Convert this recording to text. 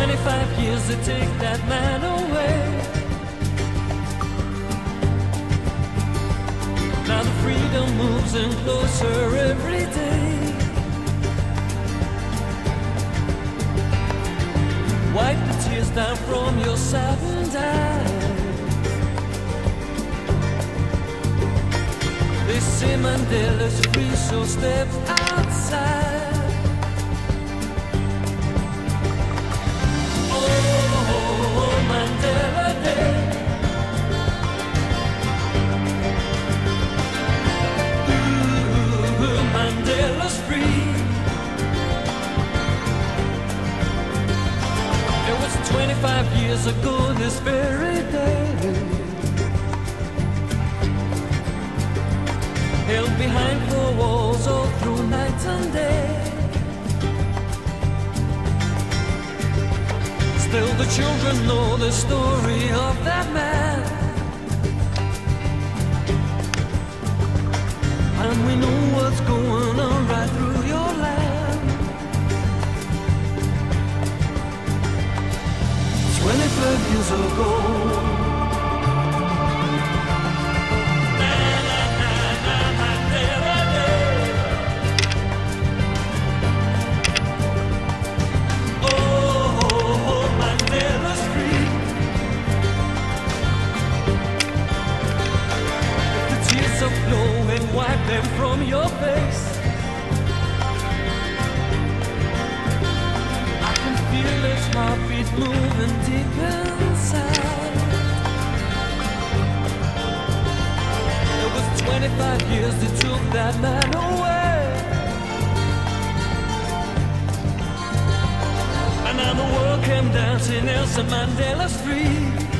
25 years to take that man away. Now the freedom moves in closer every day. Wipe the tears down from your saddened eyes. They say Mandela's free, so step outside. Mandela's free. It was 25 years ago this very day. Held behind four walls all through night and day. Still the children know the story of that man. And we know what's going on right through your land. 25 years ago. Oh, Mandela's free. The tears are flowing, wipe them from your face. I can feel his heartbeat moving deep inside. It was 25 years that took that man away. And now the world came down, saying Nelson Mandela's free.